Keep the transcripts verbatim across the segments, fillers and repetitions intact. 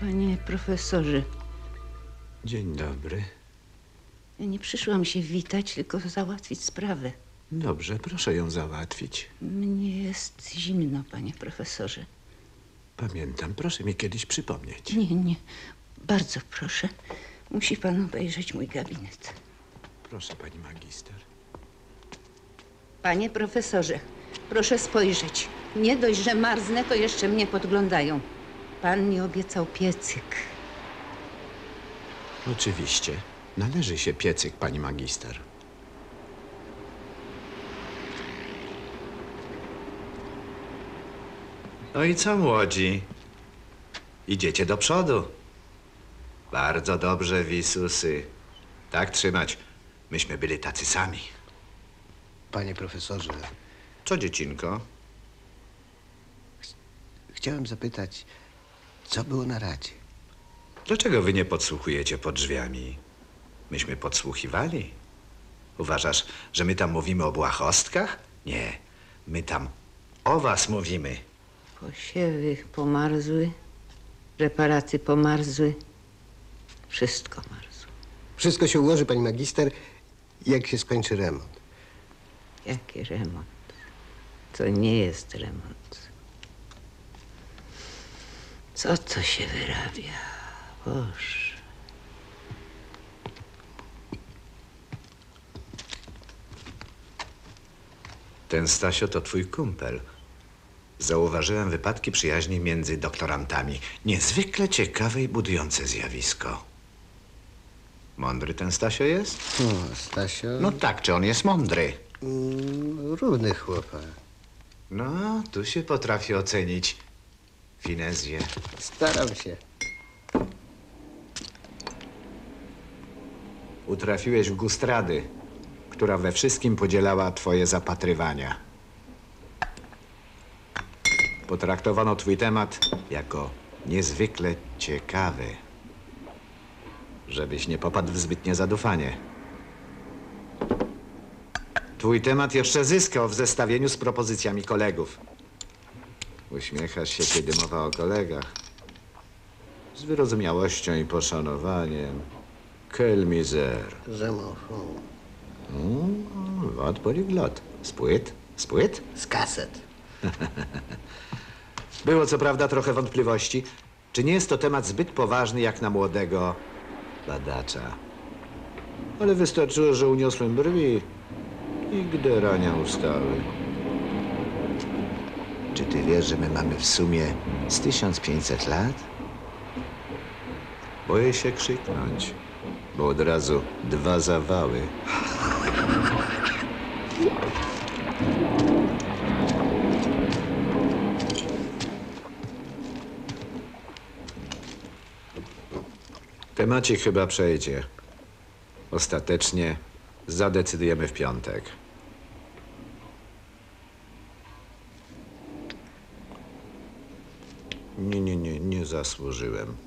Panie profesorze. Dzień dobry. Ja nie przyszłam się witać, tylko załatwić sprawę. Dobrze, proszę ją załatwić. Mnie jest zimno, panie profesorze. Pamiętam, proszę mi kiedyś przypomnieć. Nie, nie. Bardzo proszę. Musi pan obejrzeć mój gabinet. Proszę, pani magister. Panie profesorze, proszę spojrzeć. Nie dość, że marznę, to jeszcze mnie podglądają. Pan mi obiecał piecyk. Oczywiście. Należy się piecyk, pani magister. No i co, młodzi? Idziecie do przodu. Bardzo dobrze, Wisusy. Tak trzymać. Myśmy byli tacy sami. Panie profesorze, Co, dziecinko? chciałem zapytać, co było na radzie? Dlaczego wy nie podsłuchujecie pod drzwiami? Myśmy podsłuchiwali. Uważasz, że my tam mówimy o błahostkach? Nie. My tam o was mówimy. Posiewy pomarzły, preparaty pomarzły. Wszystko marzło. Wszystko się ułoży, pani magister, jak się skończy remont. Jaki remont? To nie jest remont. Co to się wyrabia? Boże. Ten Stasio to twój kumpel. Zauważyłem wypadki przyjaźni między doktorantami. Niezwykle ciekawe i budujące zjawisko. Mądry ten Stasio jest? O, Stasio... No tak, czy on jest mądry? Mm, równy chłopak. No, tu się potrafi ocenić finezję. Staram się. Utrafiłeś w gustrady, która we wszystkim podzielała twoje zapatrywania. Potraktowano twój temat jako niezwykle ciekawy, żebyś nie popadł w zbytnie zadufanie. Twój temat jeszcze zyskał w zestawieniu z propozycjami kolegów. Uśmiechasz się, kiedy mowa o kolegach. Z wyrozumiałością i poszanowaniem. Quel misère. Je m'en fous. Mm, Wad poliglot. Spłyt? Spłyt? Z kaset. Było co prawda trochę wątpliwości, czy nie jest to temat zbyt poważny jak na młodego badacza. Ale wystarczyło, że uniosłem brwi i gderania ustały. Czy ty wiesz, że my mamy w sumie z tysiąc pięćset lat? Boję się krzyknąć, bo od razu dwa zawały. Temacik chyba przejdzie. Ostatecznie zadecydujemy w piątek. Nie, nie, nie, nie zasłużyłem.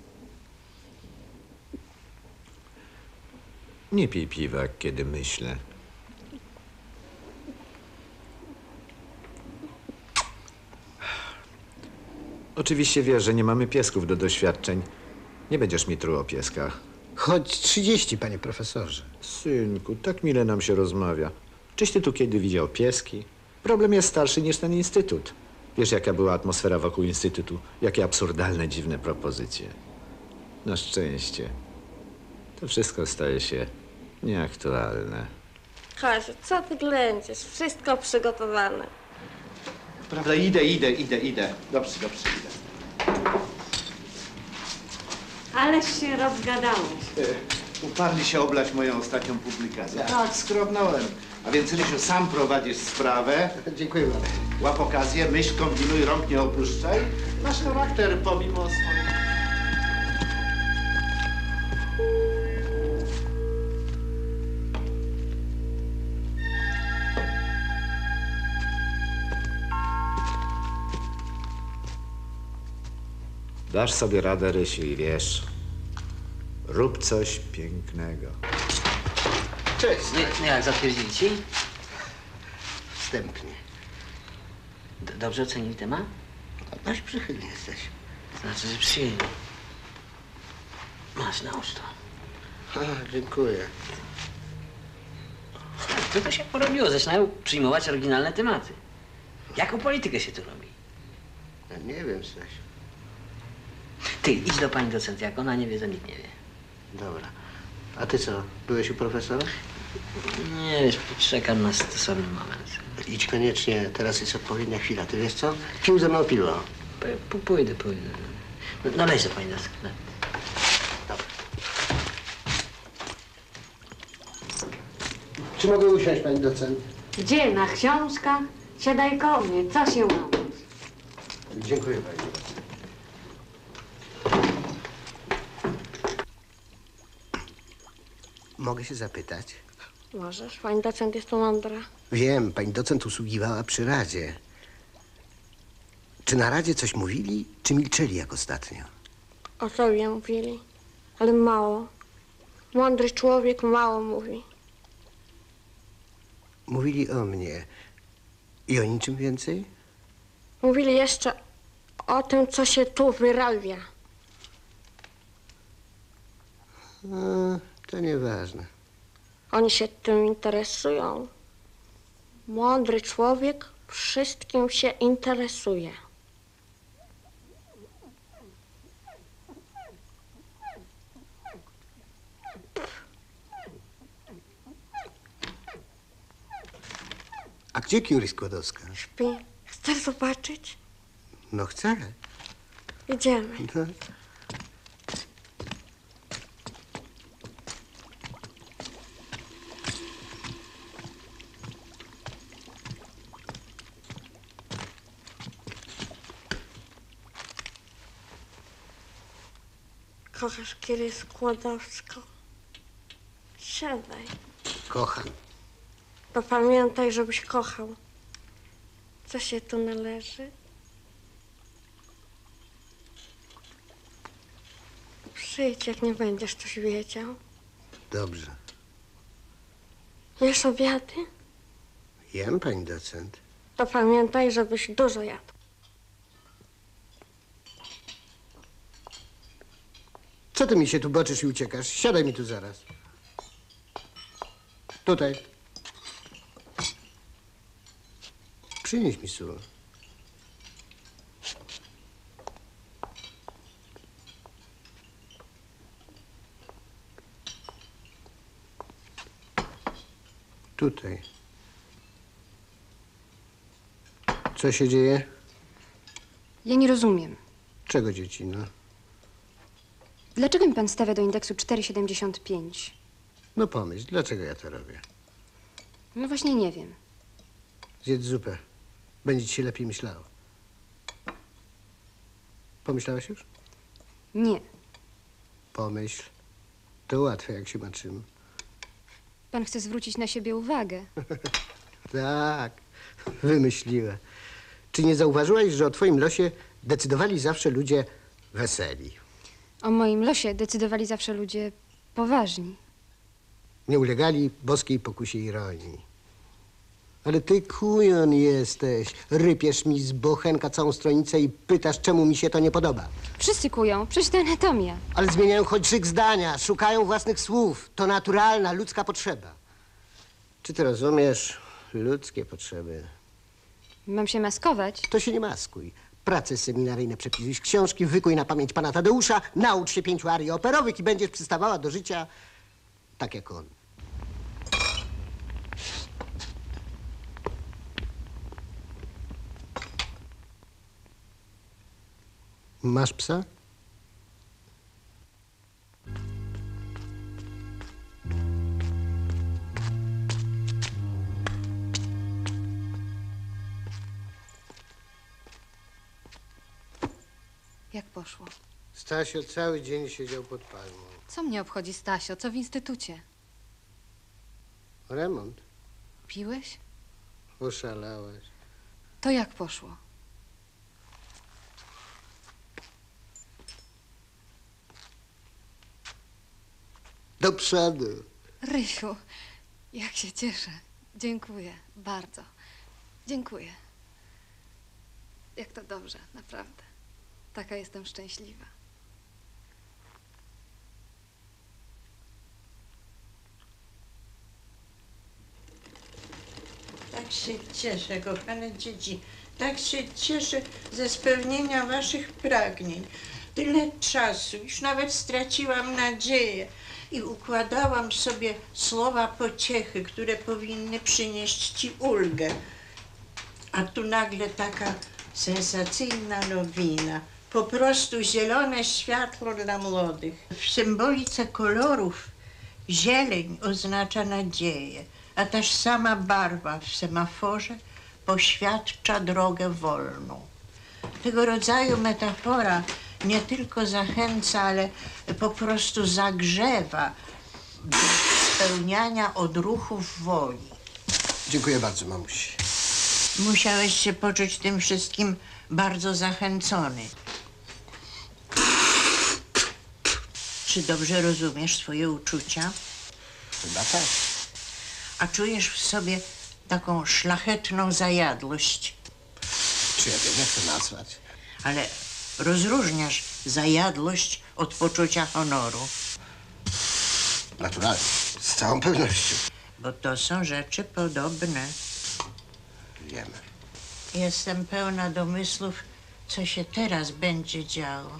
Nie pij piwa, kiedy myślę. Oczywiście wiesz, że nie mamy piesków do doświadczeń. Nie będziesz mi truł o pieskach. Choć trzydzieści, panie profesorze. Synku, tak mile nam się rozmawia. Czyś ty tu kiedy widział pieski? Problem jest starszy niż ten instytut. Wiesz, jaka była atmosfera wokół instytutu? Jakie absurdalne, dziwne propozycje. Na szczęście. To wszystko staje się nieaktualne. Kasiu, co ty ględziesz? Wszystko przygotowane. Prawda, idę, idę, idę, idę. Dobrze, dobrze, idę. Ależ się rozgadałeś. E, Uparli się oblać moją ostatnią publikację. Tak, skrobnąłem. A więc, Rysiu, sam prowadzisz sprawę. Dziękuję bardzo. Łap okazję, myśl, kombinuj, rąk nie opuszczaj. Masz charakter pomimo swojego... Dasz sobie radę, Rysiu, i wiesz, rób coś pięknego. Cześć. Nie, jak zatwierdzili ci? Wstępnie. D- Dobrze ocenili temat? Dość przychylny jesteś. Znaczy, że przyjemnie. Masz, nałóż to. A, dziękuję. Co to się porobiło? Zaczynają przyjmować oryginalne tematy. Jaką politykę się tu robi? Ja nie wiem, Stasiu. Ty, idź do pani docent. Jak ona nie wie, to nikt nie wie. Dobra. A ty co, byłeś u profesora? Nie, wiesz, czekam na stosowny moment. Idź koniecznie, teraz jest odpowiednia chwila. Ty wiesz co? Pił ze mną piwo. P- p- pójdę, pójdę. No, no weź do pani docent. No. Dobra. Czy mogę usiąść, pani docent? Gdzie? Na książkach? Siadaj koło mnie, co się ma? Dziękuję pani docent. Mogę się zapytać? Możesz, pani docent jest tu mądra. Wiem, pani docent usługiwała przy Radzie. Czy na Radzie coś mówili, czy milczeli jak ostatnio? O sobie mówili, ale mało. Mądry człowiek mało mówi. Mówili o mnie. I o niczym więcej? Mówili jeszcze o tym, co się tu wyrabia. A, to nieważne. Oni się tym interesują. Mądry człowiek wszystkim się interesuje. A gdzie Curie Skłodowska? Śpi. Chcesz zobaczyć? No chcę. Idziemy. No. Kochasz Kirię Skłodowską? Siadaj. Kocham. To pamiętaj, żebyś kochał. Co się tu należy? Przyjdź, jak nie będziesz coś wiedział. Dobrze. Jesz obiady? Jem, pani docent. To pamiętaj, żebyś dużo jadł. Co ty mi się tu boczysz i uciekasz? Siadaj mi tu zaraz. Tutaj. Przynieś mi sól. Tutaj. Co się dzieje? Ja nie rozumiem. Czego, dzieci, no? Dlaczego mi pan stawia do indeksu cztery siedemdziesiąt pięć? No pomyśl, dlaczego ja to robię? No właśnie nie wiem. Zjedz zupę. Będzie ci się lepiej myślało. Pomyślałaś już? Nie. Pomyśl. To łatwe, jak się ma czym. Pan chce zwrócić na siebie uwagę. Tak, wymyśliła. Czy nie zauważyłaś, że o twoim losie decydowali zawsze ludzie weseli? O moim losie decydowali zawsze ludzie poważni. Nie ulegali boskiej pokusie ironii. Ale ty kujon jesteś. Rypiesz mi z bochenka całą stronicę i pytasz, czemu mi się to nie podoba. Wszyscy kują, przecież to anatomia. Ale zmieniają choć szyk zdania, szukają własnych słów. To naturalna, ludzka potrzeba. Czy ty rozumiesz? Ludzkie potrzeby. Mam się maskować? To się nie maskuj. Prace seminaryjne przepisuj, książki wykuj na pamięć pana Tadeusza, naucz się pięciu arii operowych i będziesz przystawała do życia tak jak on. Masz psa? Jak poszło? Stasio cały dzień siedział pod palmą. Co mnie obchodzi Stasio? Co w instytucie? Remont? Piłeś? Oszalałaś. To jak poszło? Do przodu. Rysiu, jak się cieszę. Dziękuję, bardzo. Dziękuję. Jak to dobrze, naprawdę. Taka jestem szczęśliwa. tak się cieszę, kochane dzieci. Tak się cieszę ze spełnienia waszych pragnień. Tyle czasu, już nawet straciłam nadzieję i układałam sobie słowa pociechy, które powinny przynieść ci ulgę. A tu nagle taka sensacyjna nowina. Po prostu zielone światło dla młodych. W symbolice kolorów zieleń oznacza nadzieję, a też sama barwa w semaforze poświadcza drogę wolną. Tego rodzaju metafora nie tylko zachęca, ale po prostu zagrzewa do spełniania odruchów woli. Dziękuję bardzo, mamusi. Musiałeś się poczuć tym wszystkim bardzo zachęcony. Czy dobrze rozumiesz swoje uczucia? Chyba tak. A czujesz w sobie taką szlachetną zajadłość? Czy ja wiem, jak to nazwać? Ale rozróżniasz zajadłość od poczucia honoru. Naturalnie, z całą pewnością. Bo to są rzeczy podobne. Wiemy. Jestem pełna domysłów, co się teraz będzie działo.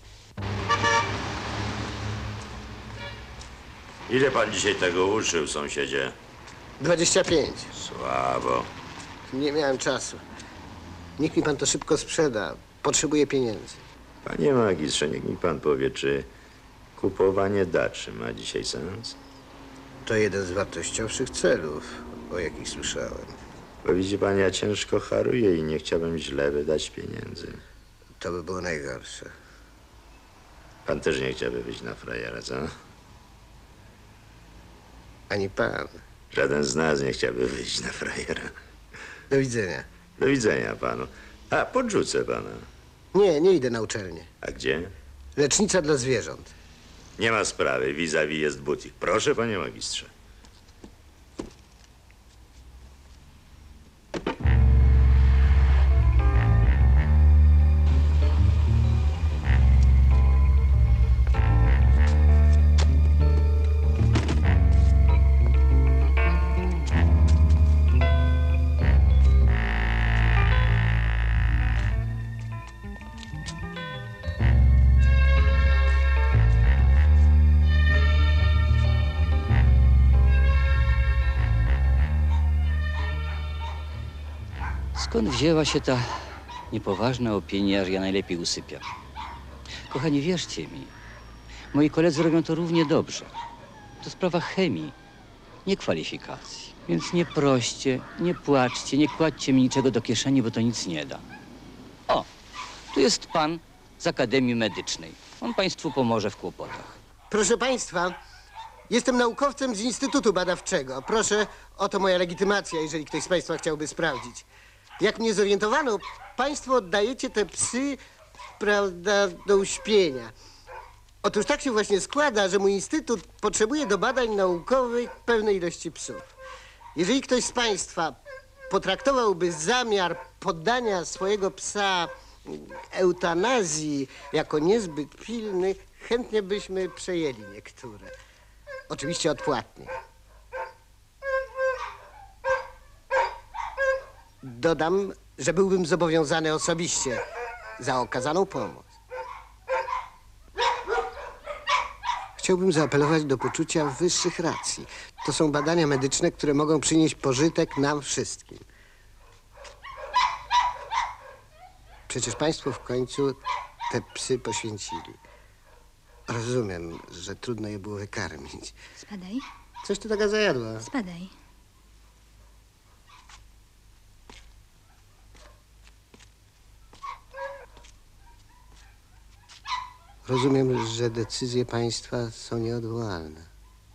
Ile pan dzisiaj tego uczył, sąsiedzie? dwadzieścia pięć. Słabo. Nie miałem czasu. Niech mi pan to szybko sprzeda. Potrzebuję pieniędzy. Panie magistrze, niech mi pan powie, czy kupowanie daczy ma dzisiaj sens? To jeden z wartościowszych celów, o jakich słyszałem. Bo widzi pan, ja ciężko haruję i nie chciałbym źle wydać pieniędzy. To by było najgorsze. Pan też nie chciałby wyjść na frajera, co? Ani pan. Żaden z nas nie chciałby wyjść na frajera. Do widzenia. Do widzenia panu. A, podrzucę pana. Nie, nie idę na uczelnię. A gdzie? Lecznica dla zwierząt. Nie ma sprawy, vis-a-vis jest butik. Proszę, panie magistrze. Skąd wzięła się ta niepoważna opinia, że ja najlepiej usypiam? Kochani, wierzcie mi, moi koledzy robią to równie dobrze. To sprawa chemii, nie kwalifikacji. Więc nie proście, nie płaczcie, nie kładźcie mi niczego do kieszeni, bo to nic nie da. O, tu jest pan z Akademii Medycznej. On państwu pomoże w kłopotach. Proszę państwa, jestem naukowcem z Instytutu Badawczego. Proszę, oto moja legitymacja, jeżeli ktoś z państwa chciałby sprawdzić. Jak mnie zorientowano, państwo oddajecie te psy, prawda, do uśpienia. Otóż tak się właśnie składa, że mój instytut potrzebuje do badań naukowych pewnej ilości psów. Jeżeli ktoś z państwa potraktowałby zamiar poddania swojego psa eutanazji jako niezbyt pilny, chętnie byśmy przejęli niektóre. Oczywiście odpłatnie. Dodam, że byłbym zobowiązany osobiście za okazaną pomoc. Chciałbym zaapelować do poczucia wyższych racji. To są badania medyczne, które mogą przynieść pożytek nam wszystkim. Przecież państwo w końcu te psy poświęcili. Rozumiem, że trudno je było wykarmić. Spadaj. Coś tu taka zajadła. Spadaj. Rozumiem, że decyzje państwa są nieodwołalne.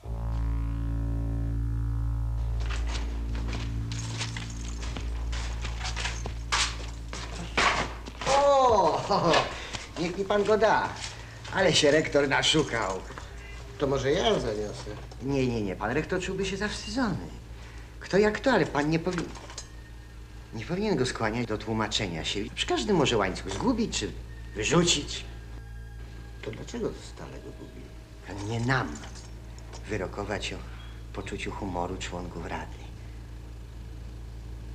O, niech mi pan go da. Ale się rektor naszukał. To może ja zaniosę. Nie, nie, nie. Pan rektor czułby się zawstydzony. Kto jak to, ale pan nie powinien... Nie powinien go skłaniać do tłumaczenia się. Przecież każdy może łańcuch zgubić czy wyrzucić. To dlaczego stale go gubi? Nie nam wyrokować o poczuciu humoru członków Rady.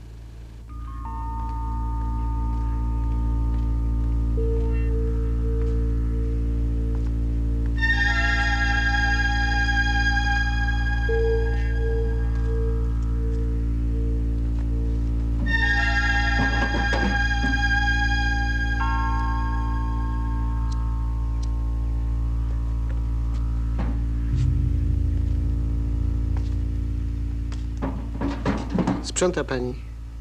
Sprząta pani.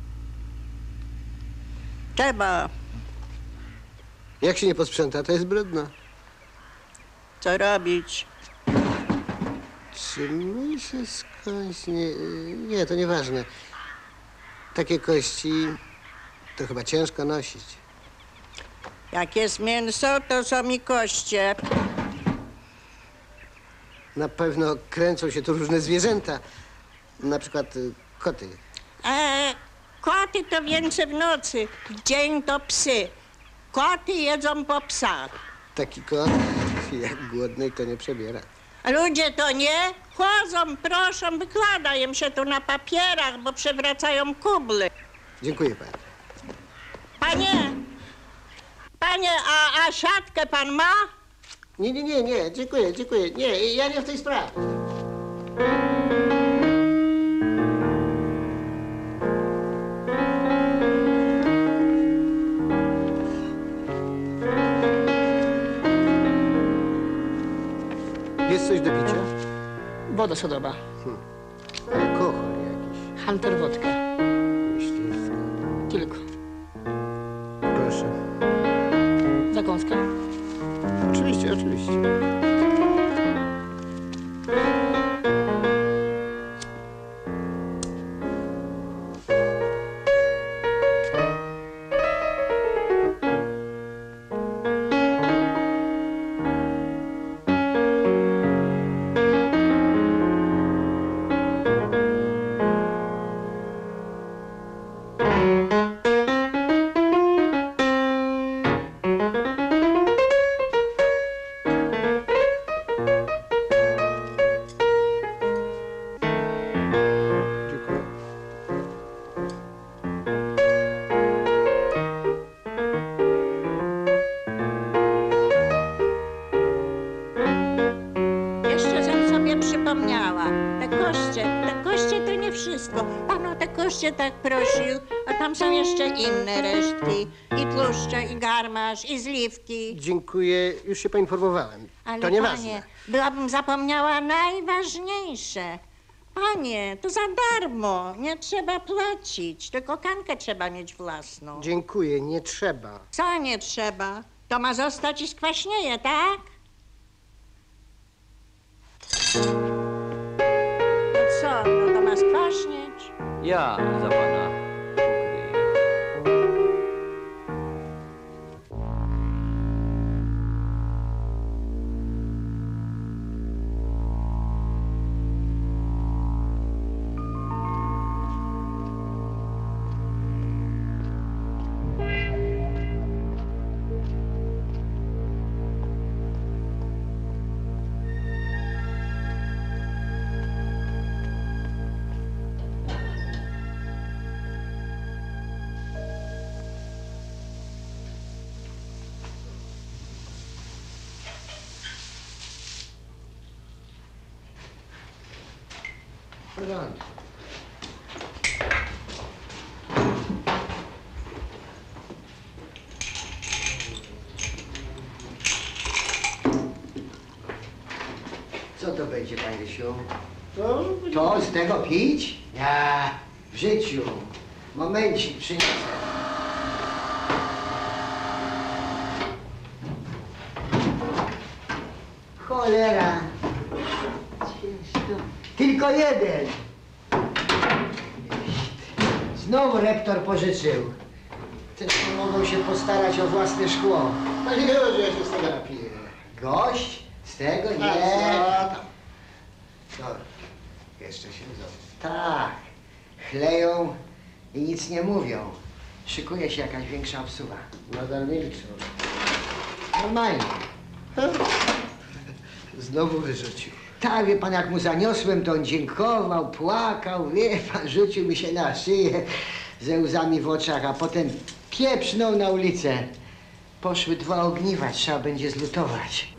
Trzeba. Jak się nie posprząta, to jest brudno. Co robić? Czy my się skądś nie... Nie, to nieważne. Takie kości to chyba ciężko nosić. Jak jest mięso, to są i koście. Na pewno kręcą się tu różne zwierzęta. Na przykład y, koty. E, koty to więcej w nocy, w dzień to psy. Koty jedzą po psach. Taki kot, jak głodny, to nie przebiera. A ludzie to nie? Chodzą, proszą, wykładają się tu na papierach, bo przewracają kuble. Dziękuję pani. Panie, panie, a, a siatkę pan ma? Nie, nie, nie, nie, dziękuję, dziękuję. Nie, ja nie w tej sprawie. Jest coś do picia? Woda sodowa. Hmm. Alkohol jakiś. Hunter wodka. Myśliwska. Tylko. Proszę. Zakąska. Oczywiście, oczywiście. Jeszcze sam sobie przypomniała. Te koście, te koście to nie wszystko. Pan o te koście tak prosił, a tam są jeszcze inne resztki. I tłuszcze, i garmasz, i zliwki. Dziękuję, już się poinformowałem. Ale to nieważne. panie, byłabym zapomniała najważniejsze. Panie, to za darmo, nie trzeba płacić, tylko kankę trzeba mieć własną. Dziękuję, nie trzeba. Co nie trzeba? To ma zostać i skwaśnieje, tak? No co, no to ma skwaśnieć? Ja za pana ukryję. W porządku. Co to będzie, panie Rysiu? To? To z tego pić? Ja, w życiu. Momencik, przyniosę. Cholera. Tylko jeden. Znowu rektor pożyczył. Też nie mogą się postarać o własne szkło. Panie Georgiu, ja się z tego napiję. Gość? Z tego? Nie. A co tam? No, jeszcze się zobaczy. Tak. Chleją i nic nie mówią. Szykuje się jakaś większa obsuwa. Nadal milczą. Normalnie. Znowu wyrzucił. Tak, wie pan, jak mu zaniosłem, to on dziękował, płakał, wie pan, rzucił mi się na szyję ze łzami w oczach, a potem pieprznął na ulicę. Poszły dwa ogniwa, trzeba będzie zlutować.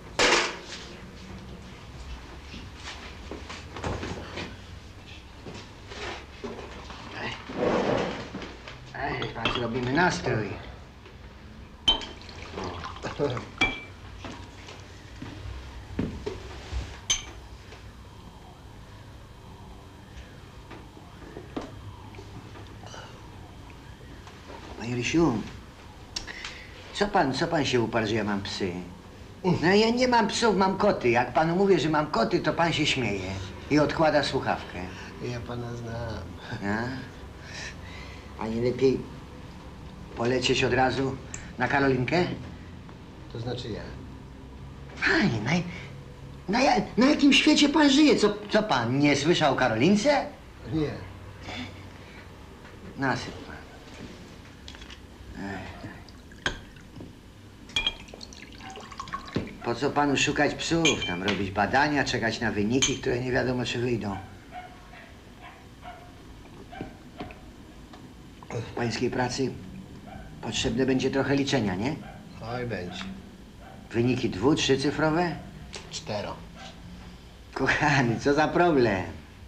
Ej, pan, zrobimy nastrój. Panie Rysiu, co pan, co pan się uparł, że ja mam psy? No ja nie mam psów, mam koty. Jak panu mówię, że mam koty, to pan się śmieje i odkłada słuchawkę. Ja pana znam. A? A nie lepiej polecieć od razu na Karolinkę? To znaczy ja. Panie, na, na, ja- na jakim świecie pan żyje? Co, co pan, nie słyszał o Karolince? Nie. Nasyp pan. Ech. Po co panu szukać psów? Tam robić badania, czekać na wyniki, które nie wiadomo czy wyjdą. W pańskiej pracy potrzebne będzie trochę liczenia, nie? Oj, będzie. Wyniki dwu, trzycyfrowe? Cztero. Kochany, co za problem?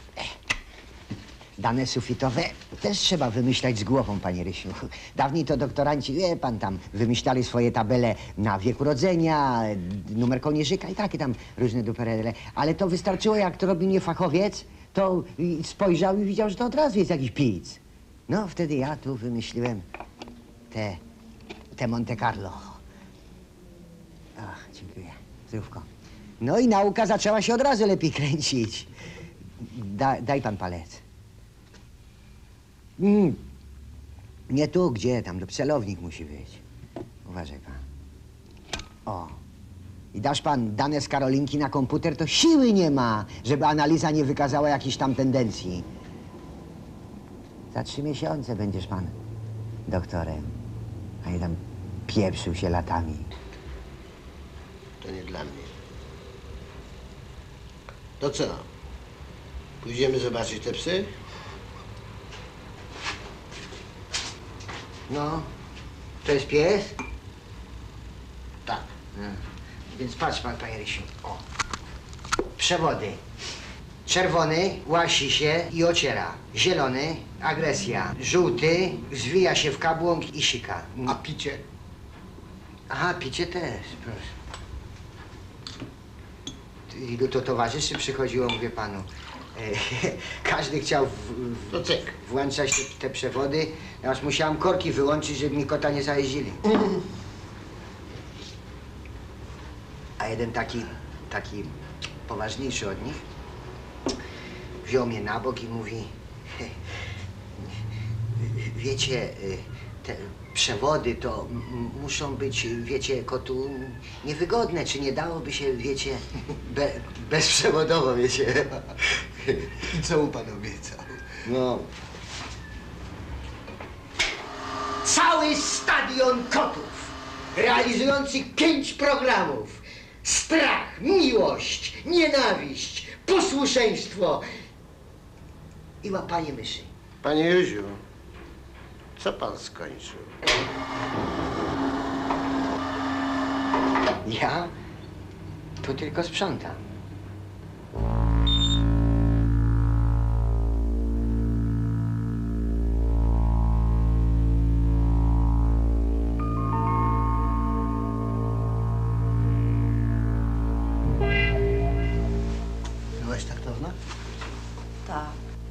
Dane sufitowe też trzeba wymyślać z głową, panie Rysiu. Dawniej to doktoranci, wie pan, tam wymyślali swoje tabele na wiek urodzenia, numer kołnierzyka i takie tam różne duperele. Ale to wystarczyło, jak to robi niefachowiec, to i spojrzał i widział, że to od razu jest jakiś pic. No, wtedy ja tu wymyśliłem te, te Monte Carlo. Ach, dziękuję. Zdrówko. No i nauka zaczęła się od razu lepiej kręcić. Da, daj pan palec. Mm. Nie tu, gdzie? Tam do celownik musi być. Uważaj pan. O. I dasz pan dane z Karolinki na komputer, to siły nie ma, żeby analiza nie wykazała jakichś tam tendencji. Za trzy miesiące będziesz pan doktorem, a nie tam pieprzył się latami. To nie dla mnie. To co? Pójdziemy zobaczyć te psy? No, to jest pies? Tak. No. Więc patrz pan, panie Rysiu. O. Przewody. Czerwony łasi się i ociera. Zielony agresja. Żółty zwija się w kabłąk i sika. A picie? Aha, picie też, proszę. Ilu to towarzyszy przychodziło, mówię panu. E, Każdy chciał w, w, To cyk. włączać te, te przewody. Ja aż musiałam korki wyłączyć, żeby mi kota nie zajeździli. A jeden taki, taki poważniejszy od nich wziął mnie na bok i mówi: wiecie, te przewody to m- muszą być, wiecie, kotu niewygodne. Czy nie dałoby się, wiecie, be, bezprzewodowo, wiecie? I co mu pan obiecał? No. Cały stadion kotów, realizujących pięć programów. Strach, miłość, nienawiść, posłuszeństwo i łapanie myszy. Panie Józiu, co pan skończył? Ja tu tylko sprzątam. Byłaś taktowna? Tak.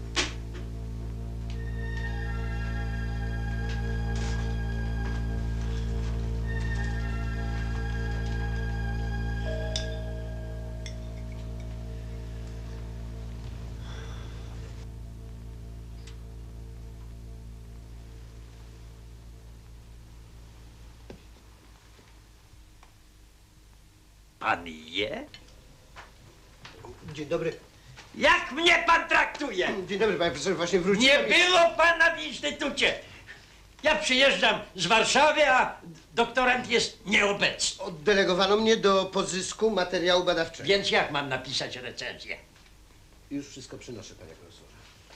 Pan je? Dzień dobry. Jak mnie pan traktuje? Dzień dobry, panie profesorze, właśnie wróciłem. Nie było pana w instytucie. Ja przyjeżdżam z Warszawy, a doktorant jest nieobecny. Oddelegowano mnie do pozysku materiału badawczego. Więc jak mam napisać recenzję? Już wszystko przynoszę, panie profesorze.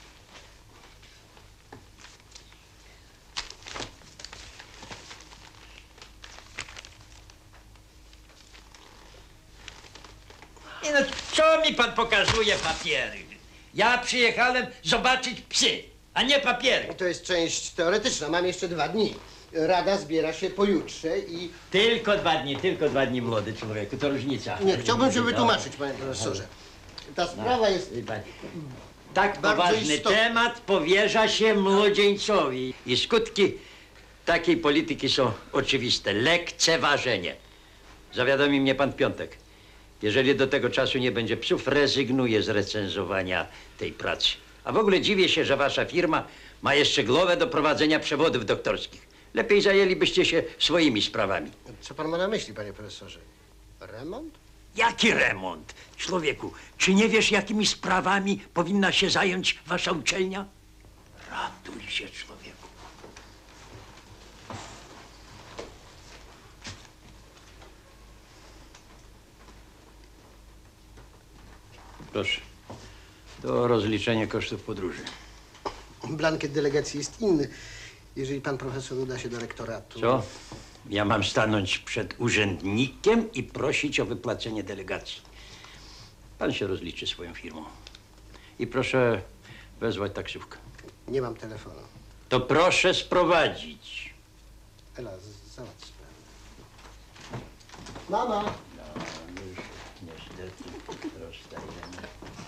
Nie no, co mi pan pokazuje papiery? Ja przyjechałem zobaczyć psy, a nie papiery. To jest część teoretyczna, mam jeszcze dwa dni. Rada zbiera się pojutrze i... Tylko dwa dni, tylko dwa dni, młody człowieku, to różnica. Nie, chciałbym się wytłumaczyć, panie profesorze. Ta sprawa jest... Tak bardzo poważny istotna. temat powierza się młodzieńcowi i skutki takiej polityki są oczywiste. Lekceważenie. Zawiadomi mnie pan Piątek. Jeżeli do tego czasu nie będzie psów, rezygnuję z recenzowania tej pracy. A w ogóle dziwię się, że wasza firma ma jeszcze głowę do prowadzenia przewodów doktorskich. Lepiej zajęlibyście się swoimi sprawami. Co pan ma na myśli, panie profesorze? Remont? Jaki remont? Człowieku, czy nie wiesz, jakimi sprawami powinna się zająć wasza uczelnia? Ratuj się, człowieku. Proszę. To rozliczenie kosztów podróży. Blankiet delegacji jest inny. Jeżeli pan profesor uda się do rektoratu... Co? Ja mam stanąć przed urzędnikiem i prosić o wypłacenie delegacji. Pan się rozliczy swoją firmą. I proszę wezwać taksówkę. Nie mam telefonu. To proszę sprowadzić. Ela, z- załatw sprawę. Mama! No, już niestety rozstajemy.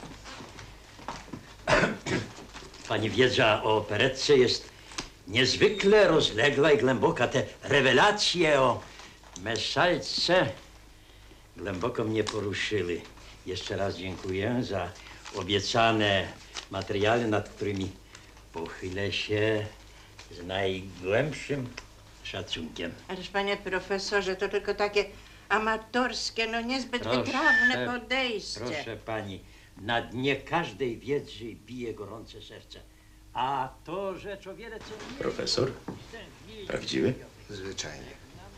Pani wiedza o operetce jest niezwykle rozległa i głęboka. Te rewelacje o Messalce głęboko mnie poruszyły. Jeszcze raz dziękuję za obiecane materiały, nad którymi pochylę się z najgłębszym szacunkiem. Ależ panie profesorze, to tylko takie amatorskie, no niezbyt Proszę, wytrawne podejście. Proszę pani, na dnie każdej wiedzy bije gorące serce. A to rzecz o wiele cenniejsza. Profesor? Prawdziwy? Zwyczajnie.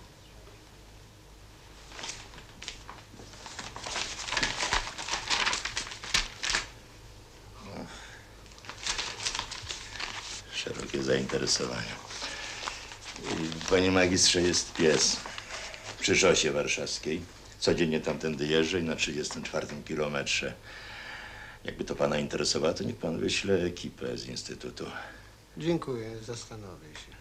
Szerokie zainteresowanie. Panie magistrze, jest pies przy szosie warszawskiej. Codziennie tamtędy jeżdżę i na trzydziestym czwartym kilometrze. Jakby to pana interesowało, to niech pan wyśle ekipę z instytutu. Dziękuję, zastanowię się.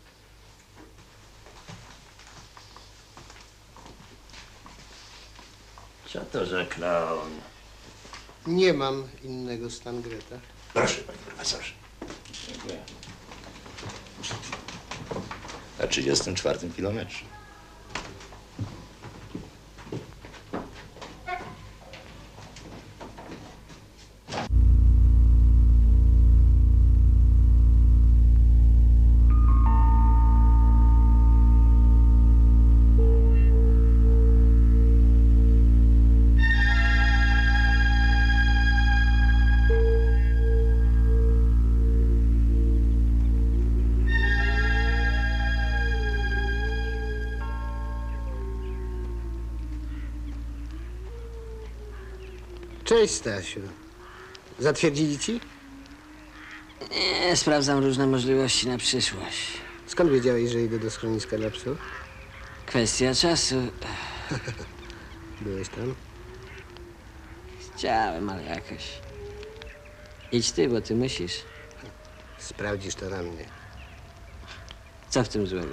Co to za klaun? Nie mam innego Stangreta. Proszę, panie profesorze. Dziękuję. Na trzydziestym czwartym kilometrze. Cześć, Stasiu. Zatwierdzili ci? Nie, sprawdzam różne możliwości na przyszłość. Skąd wiedziałeś, że idę do schroniska dla psów? Kwestia czasu. Byłeś tam? Chciałem, ale jakoś. Idź ty, bo ty myślisz. Sprawdzisz to na mnie. Co w tym złego?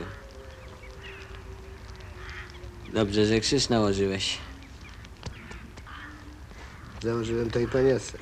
Dobrze, że krzyż nałożyłeś. Założyłem to i poniosę.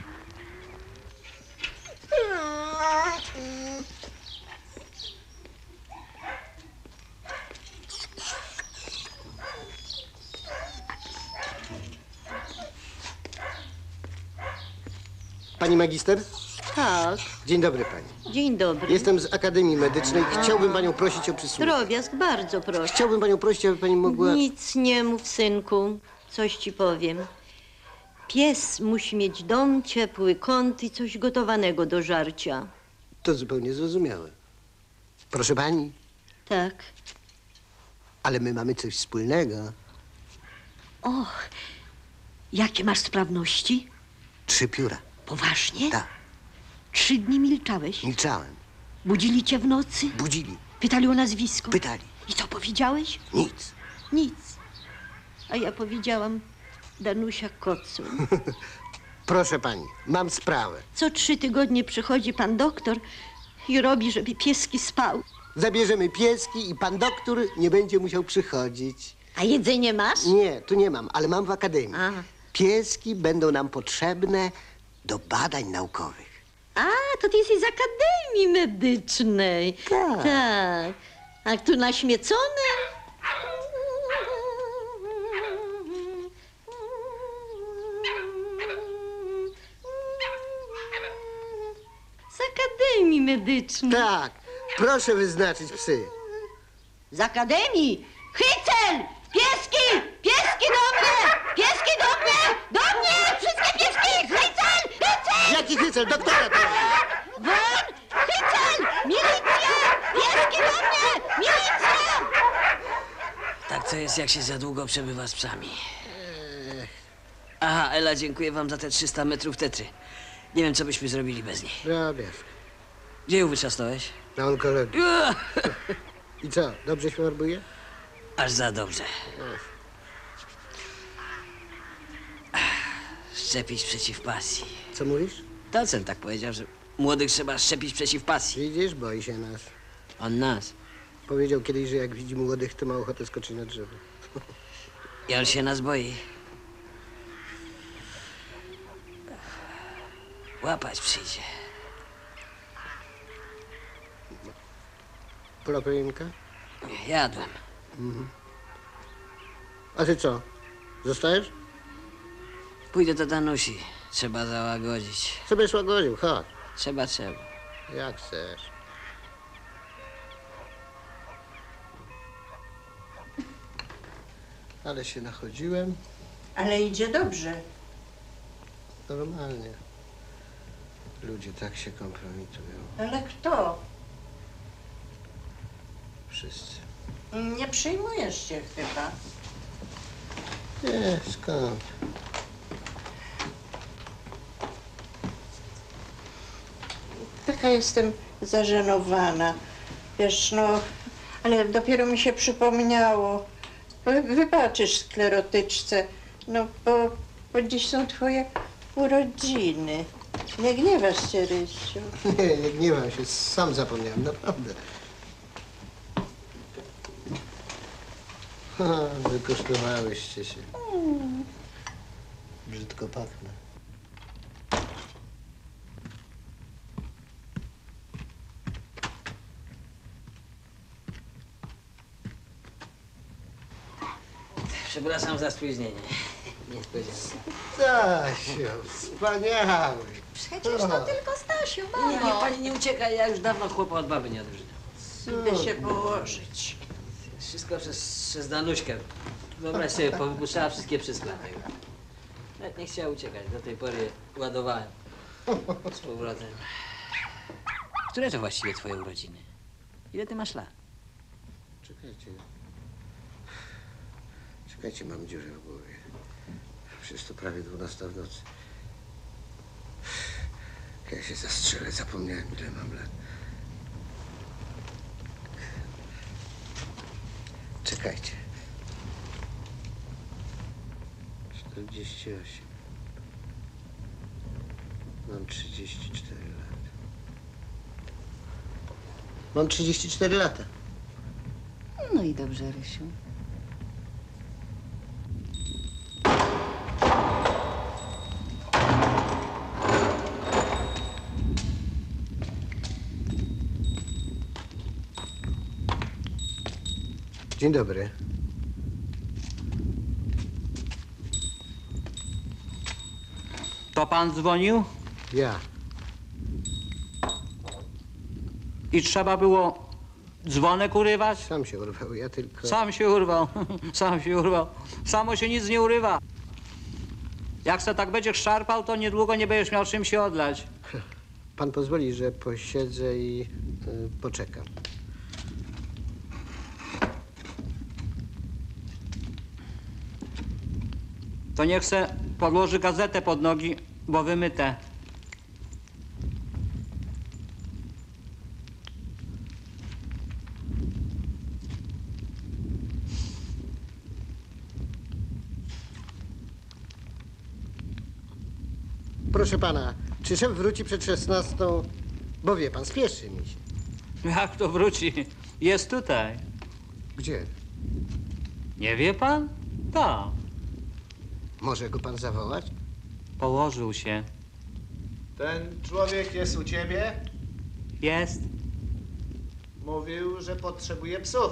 Pani magister? Tak, Dzień dobry pani. dzień dobry. Jestem z Akademii Medycznej i chciałbym panią prosić o przysługę. Drobiazg, bardzo proszę. Chciałbym panią prosić, aby pani mogła... Nic nie mów, synku. Coś ci powiem. Pies musi mieć dom, ciepły kąt i coś gotowanego do żarcia. To zupełnie zrozumiałe. Proszę pani, Tak. ale my mamy coś wspólnego. Och, jakie masz sprawności? Trzy pióra. Poważnie? Tak. Trzy dni milczałeś? Milczałem. Budzili cię w nocy? Budzili. Pytali o nazwisko? Pytali. I co powiedziałeś? Nic. Nic. A ja powiedziałam Danusia Kocun. Proszę pani, mam sprawę. Co trzy tygodnie przychodzi pan doktor i robi, żeby pieski spał. Zabierzemy pieski i pan doktor nie będzie musiał przychodzić. A jedzenie masz? Nie, tu nie mam, ale mam w akademii. A. Pieski będą nam potrzebne do badań naukowych. A, to ty jesteś z Akademii Medycznej. Tak. Tak. A tu naśmiecone? Z Akademii Medycznej. Tak, proszę wyznaczyć psy. Z Akademii! Hycel! Pieski! Pieski do mnie! Pieski do mnie! Do mnie! Wszystkie pieski! Hycel! Hycel! Jaki hycel? Doktora to! Won! Hycel! Milicja! Pieski do mnie! Milicja! Tak to jest, jak się za długo przebywa z psami. Aha, Ela, dziękuję wam za te trzysta metrów tetry. Nie wiem, co byśmy zrobili bez niej. Drobiazg. Gdzie ją wyczasnąłeś? Na onkologii. I co, dobrze się farbuje? Aż za dobrze. Szczepić przeciw pasji. Co mówisz? Docent tak powiedział, że młodych trzeba szczepić przeciw pasji. Widzisz, boi się nas. On nas. Powiedział kiedyś, że jak widzi młodych, to ma ochotę skoczyć na drzewo. I on się nas boi. Łapać przyjdzie. Proteinka? Jadłem. Mhm. A ty co? Zostajesz? Pójdę do Danusi. Trzeba załagodzić. Sobie łagodził, chodź. Trzeba, trzeba. Jak chcesz. Ale się nachodziłem. Ale idzie dobrze. Normalnie. Ludzie tak się kompromitują. Ale kto? Wszyscy. Nie przyjmujesz się chyba. Nie, skąd? Taka jestem zażenowana. Wiesz, no, ale dopiero mi się przypomniało. Wy- Wybaczysz sklerotyczce, no bo, bo dziś są twoje urodziny. Nie gniewasz się, Rysiu. Nie, nie gniewam się, sam zapomniałem, naprawdę. Ha, wykosztowałyście się. Brzydko pachnę. Przepraszam za spóźnienie. Niespodzianka. Stasiu, wspaniały. Przecież to tylko Stasiu, mamo. Nie, nie, pani nie ucieka, ja już dawno chłopa od baby nie odróżniam. Idę się położyć. Wszystko przez, przez Danuśkę. Wyobraź sobie, powypuszczała wszystkie przysklady. Nawet nie chciała uciekać, do tej pory je ładowałem. Z powrotem. Które to właściwie twoje urodziny? Ile ty masz lat? Czekajcie. Czekajcie, mam dziurę w głowie. Przecież to prawie dwunasta w nocy. Ja się zastrzelę, zapomniałem, ile mam lat. Czekajcie. czterdzieści osiem. Mam trzydzieści cztery lata. Mam trzydzieści cztery lata. No i dobrze, Rysiu. Dzień dobry. To pan dzwonił? Ja. I trzeba było dzwonek urywać? Sam się urwał, ja tylko... Sam się urwał, sam się urwał. Samo się nic nie urywa. Jak se tak będziesz szarpał, to niedługo nie będziesz miał czym się odlać. Pan pozwoli, że posiedzę i y, poczekam. To niech se podłoży gazetę pod nogi, bo wymyte. Proszę pana, czy szef wróci przed szesnastą? Bo wie pan, spieszy mi się. Jak to wróci? Jest tutaj. Gdzie? Nie wie pan? Tak. Może go pan zawołać? Położył się. Ten człowiek jest u ciebie? Jest. Mówił, że potrzebuje psów.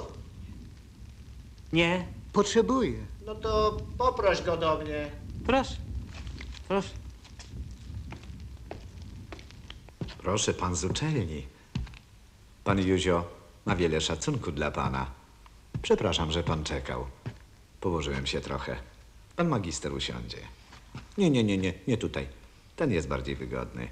Nie. Potrzebuję. No to poproś go do mnie. Proszę. Proszę. Proszę, pan z uczelni. Pan Józio ma wiele szacunku dla pana. Przepraszam, że pan czekał. Położyłem się trochę. Pan magister usiądzie. Nie, nie, nie, nie, nie tutaj. Ten jest bardziej wygodny.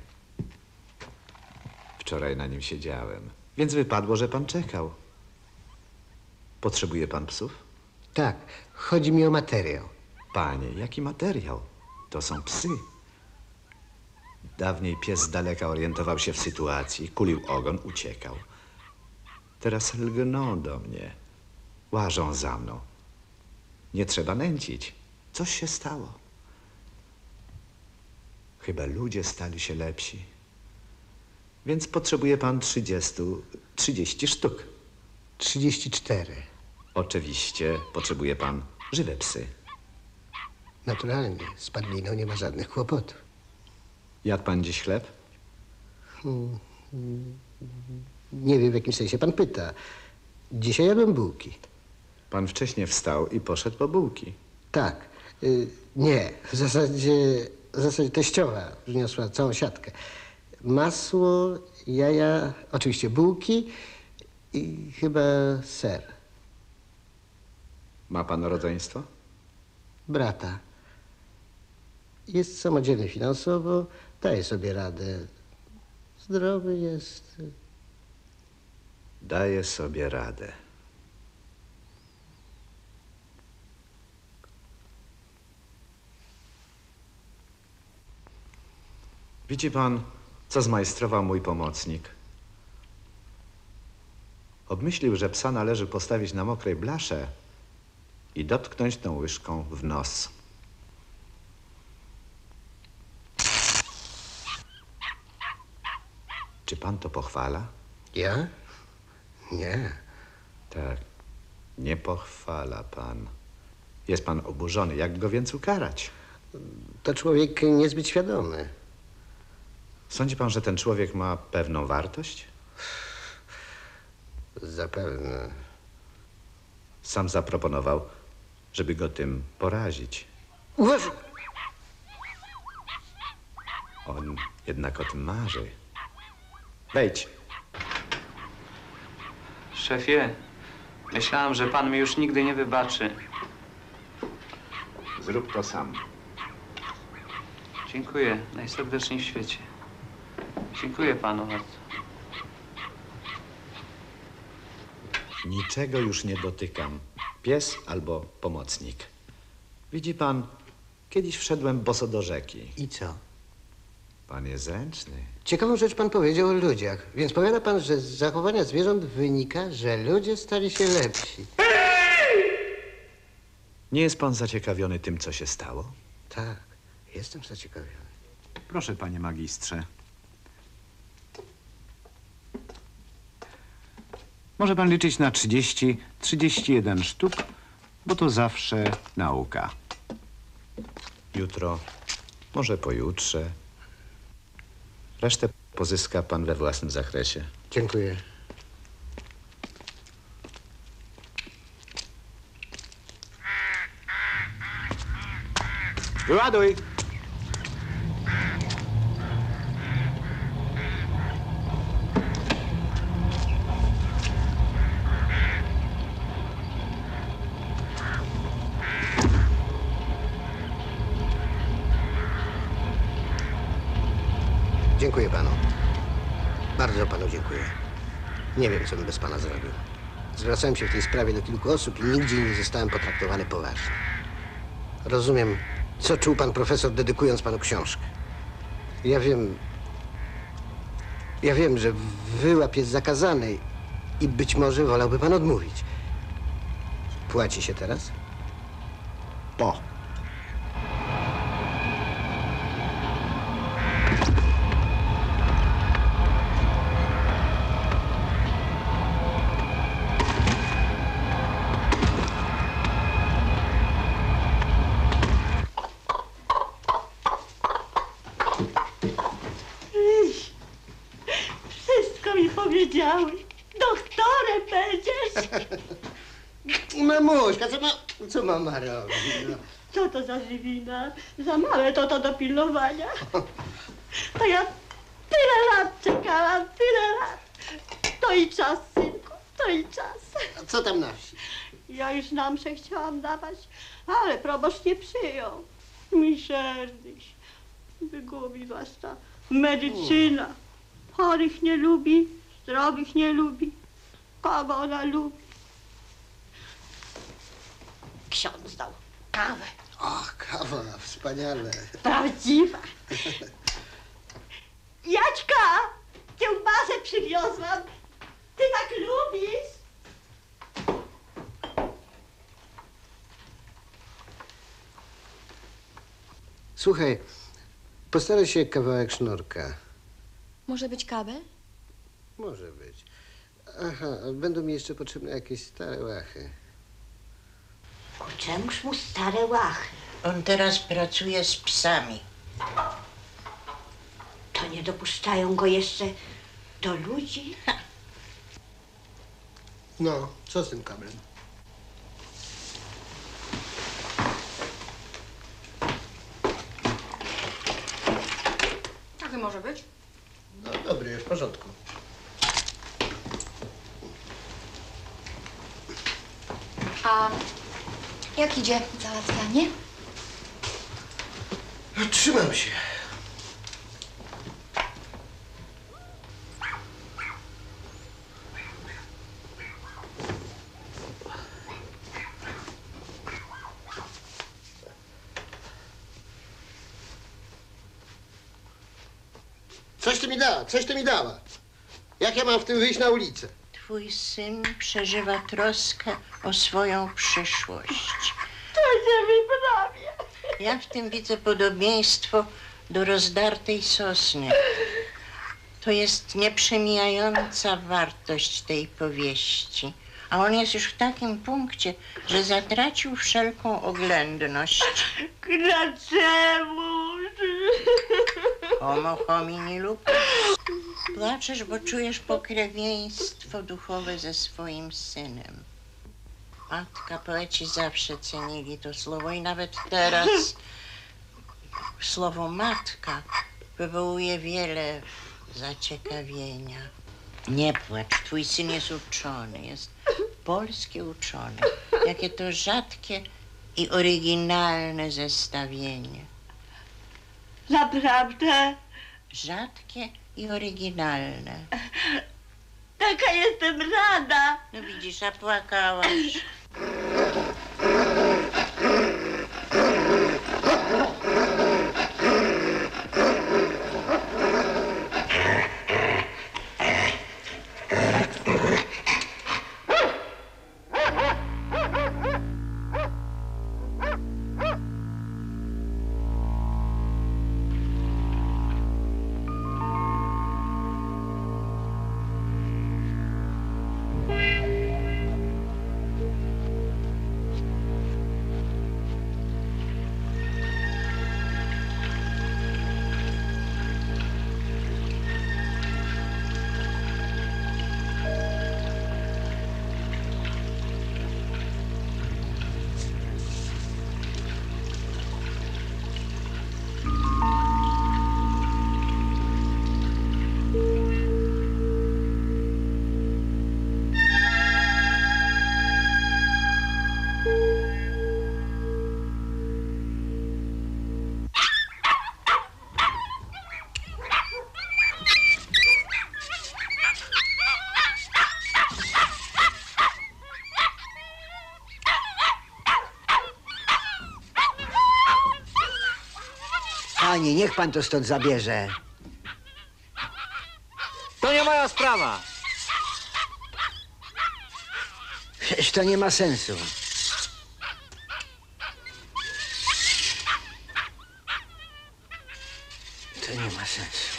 Wczoraj na nim siedziałem, więc wypadło, że pan czekał. Potrzebuje pan psów? Tak, chodzi mi o materiał. Panie, jaki materiał? To są psy. Dawniej pies z daleka orientował się w sytuacji, kulił ogon, uciekał. Teraz lgną do mnie. Łażą za mną. Nie trzeba nęcić. Coś się stało. Chyba ludzie stali się lepsi. Więc potrzebuje pan trzydziestu, trzydzieści sztuk. trzydzieści cztery. Oczywiście potrzebuje pan żywe psy. Naturalnie, z padliną nie ma żadnych kłopotów. Jadł pan dziś chleb? Hmm, hmm, Nie wiem, w jakim sensie pan pyta. Dzisiaj jadłem bułki. Pan wcześniej wstał i poszedł po bułki. Tak. Y, nie, w zasadzie, w zasadzie teściowa przyniosła całą siatkę. Masło, jaja, oczywiście bułki i chyba ser. Ma pan rodzeństwo? Brata. Jest samodzielny finansowo, daje sobie radę. Zdrowy jest. Daje sobie radę. Widzi pan, co zmajstrował mój pomocnik? Obmyślił, że psa należy postawić na mokrej blasze i dotknąć tą łyżką w nos. Czy pan to pochwala? Ja? Nie. Tak, nie pochwala pan. Jest pan oburzony. Jak go więc ukarać? To człowiek niezbyt świadomy. Sądzi pan, że ten człowiek ma pewną wartość? Zapewne. Sam zaproponował, żeby go tym porazić. Uważaj! On jednak o tym marzy. Wejdź. Szefie, myślałam, że pan mi już nigdy nie wybaczy. Zrób to sam. Dziękuję najserdeczniej w świecie. Dziękuję panu bardzo. Niczego już nie dotykam. Pies albo pomocnik. Widzi pan, kiedyś wszedłem boso do rzeki. I co? Pan jest zręczny. Ciekawą rzecz pan powiedział o ludziach. Więc powiada pan, że z zachowania zwierząt wynika, że ludzie stali się lepsi. Nie jest pan zaciekawiony tym, co się stało? Tak, jestem zaciekawiony. Proszę, panie magistrze. Może pan liczyć na trzydzieści, trzydzieści jeden sztuk, bo to zawsze nauka. Jutro, może pojutrze. Resztę pozyska pan we własnym zakresie. Dziękuję. Wyładuj! Dziękuję panu. Bardzo panu dziękuję. Nie wiem, co bym bez pana zrobił. Zwracałem się w tej sprawie do kilku osób i nigdzie nie zostałem potraktowany poważnie. Rozumiem, co czuł pan profesor, dedykując panu książkę. Ja wiem... Ja wiem, że wyłap jest zakazany i być może wolałby pan odmówić. Płaci się teraz? Po. Wszystko mi powiedziałeś. Doktorem będziesz. Mamuśka, co, ma, co mama robi? No. Co to za żywina? Za małe to to do pilnowania. To ja tyle lat czekałam, tyle lat. To i czas, synku, to i czas. A co tam na wsi? Ja już na mszę chciałam dawać, ale proboszcz nie przyjął. Miszernyś, wygubi was ta medycyna. Chorych nie lubi, zdrowych nie lubi. Kogo ona lubi? Ksiądz dał kawę. Och, kawa, wspaniale. Prawdziwa. Jaćka, kiełbasę przywiozłam. Ty tak lubisz? Słuchaj, postaraj się kawałek sznurka. Może być kabel? Może być. Aha, będą mi jeszcze potrzebne jakieś stare łachy. Czemuż mu stare łachy? On teraz pracuje z psami. To nie dopuszczają go jeszcze do ludzi? No, co z tym kablem? Taki może być. No dobry, w porządku. A jak idzie załatwianie? Trzymam się. Coś ty mi dała, coś ty mi dała. Jak ja mam w tym wyjść na ulicę? Twój syn przeżywa troskę o swoją przyszłość. To się wyprawia. Ja w tym widzę podobieństwo do rozdartej sosny. To jest nieprzemijająca wartość tej powieści. A on jest już w takim punkcie, że zatracił wszelką oględność. Dlaczego? Homo homini lupus. Płaczesz, bo czujesz pokrewieństwo duchowe ze swoim synem. Matka, poeci zawsze cenili to słowo i nawet teraz słowo matka wywołuje wiele zaciekawienia. Nie płacz, twój syn jest uczony, jest polski uczony. Jakie to rzadkie i oryginalne zestawienie. Naprawdę? Rzadkie i oryginalne. Taka jestem rada. No widzisz, a płakałaś. Panie, niech pan to stąd zabierze. To nie moja sprawa. Przecież to nie ma sensu. To nie ma sensu.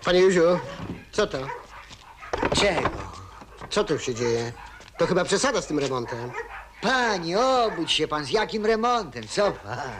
Panie Józiu, co to? Czego? Co tu się dzieje? To chyba przesada z tym remontem. Panie, obudź się pan, z jakim remontem? Co pan?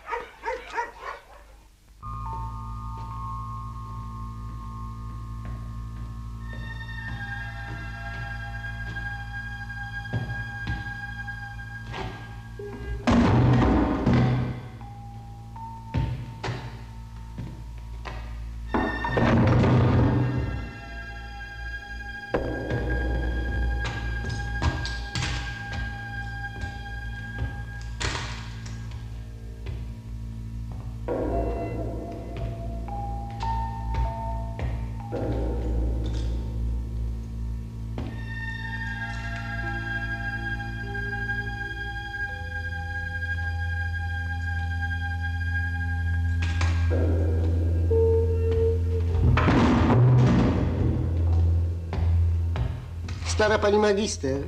Stara pani magister.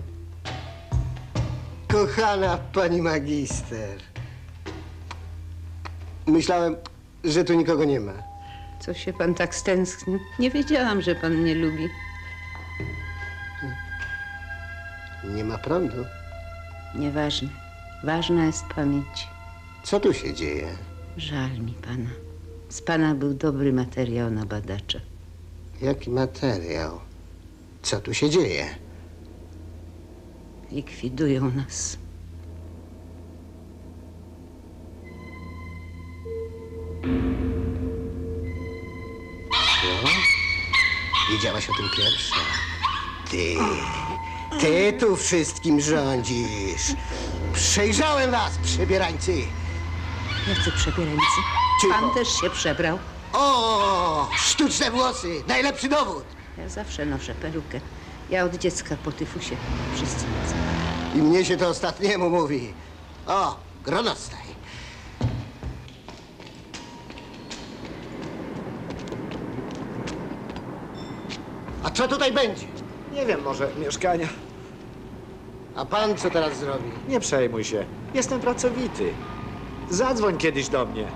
Kochana pani magister. Myślałem, że tu nikogo nie ma. Co się pan tak stęsknił? Nie wiedziałam, że pan mnie lubi. Nie ma prądu. Nieważne. Ważna jest pamięć. Co tu się dzieje? Żal mi pana. Z pana był dobry materiał na badacza. Jaki materiał? Co tu się dzieje? Likwidują nas. Co? Wiedziałaś o tym pierwsza. Ty, ty tu wszystkim rządzisz. Przejrzałem was, przebierańcy. Jacy przebierańcy? Pan też się przebrał. O, sztuczne włosy, najlepszy dowód. Ja zawsze noszę perukę. Ja od dziecka po tyfusie. Wszyscy wiedzą. I mnie się to ostatniemu mówi. O, gronostaj. A co tutaj będzie? Nie wiem, może mieszkania. A pan co teraz zrobi? Nie przejmuj się. Jestem pracowity. Zadzwoń kiedyś do mnie.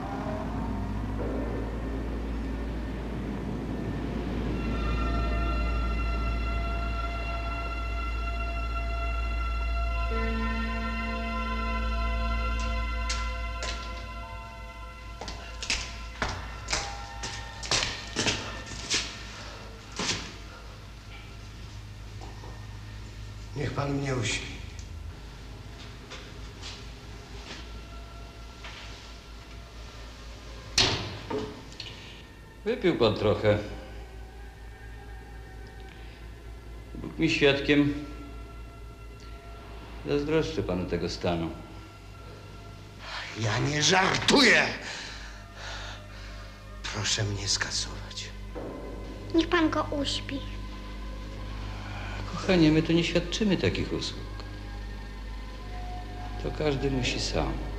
Niech pan mnie uśpi. Wypił pan trochę. Bóg mi świadkiem. Zazdroszczę panu tego stanu. Ja nie żartuję. Proszę mnie skasować. Niech pan go uśpi. Kochanie, my tu nie świadczymy takich usług. To każdy musi sam.